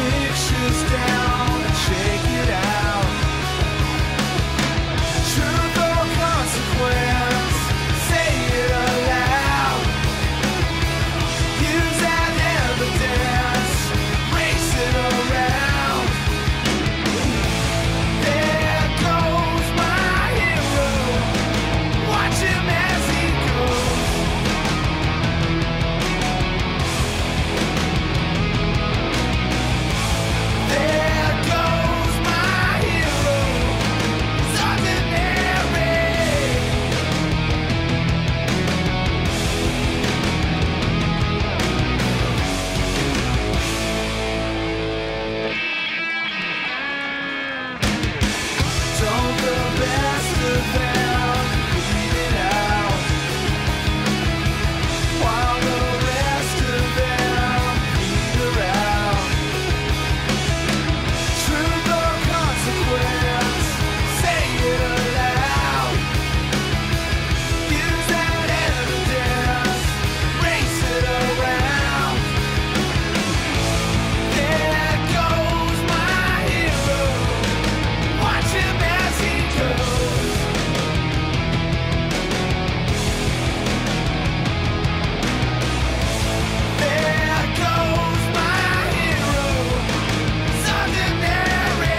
pictures down and shake it out. Truth or consequence, say it aloud. Use that evidence, race it around. There goes my hero, watch him as he goes. There goes my hero, he's ordinary. Don't the best of them bleed it out, while the rest of them peter out. Truth or consequence, say it aloud. Use that evidence, race it around. There goes my hero, watch him as he goes. There goes my hero, he's ordinary.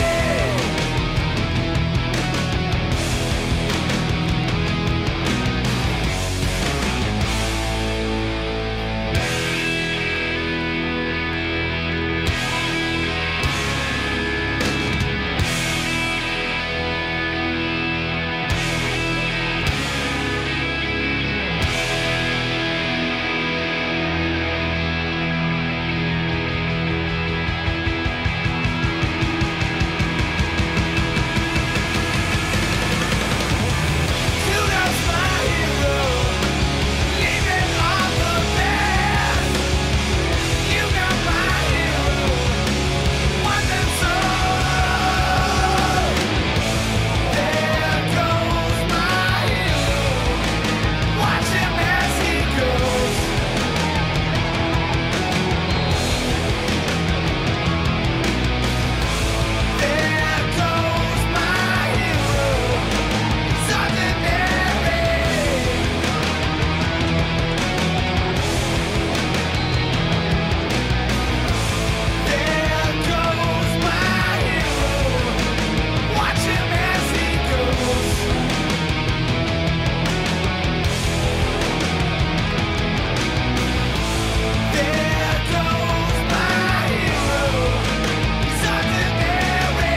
Kudos my hero, leaving all the best. You got my hero, one and soul. There goes my hero, watch him as he goes. There goes my hero, he's ordinary. There goes my hero, watch him as he goes. There goes my hero, he's ordinary.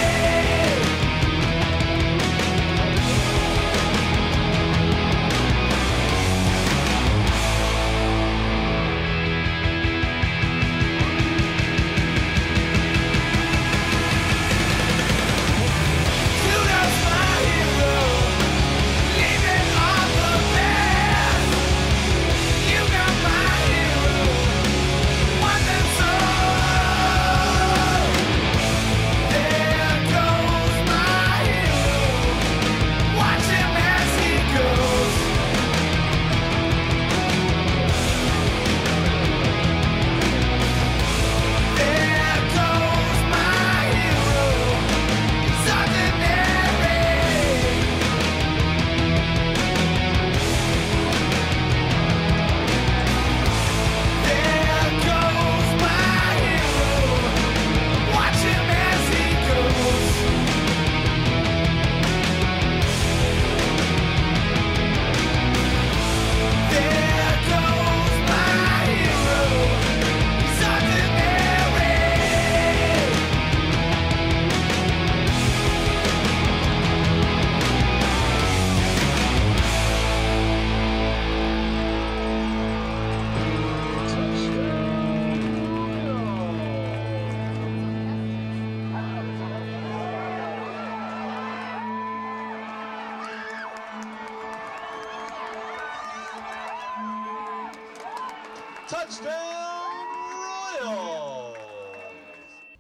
Kudos my hero, leaving all the best. You got my hero, one and soul. There goes my hero, watch him as he goes. There goes my hero, he's ordinary. There goes my hero, watch him as he goes. There goes my hero, he's ordinary. Touchdown!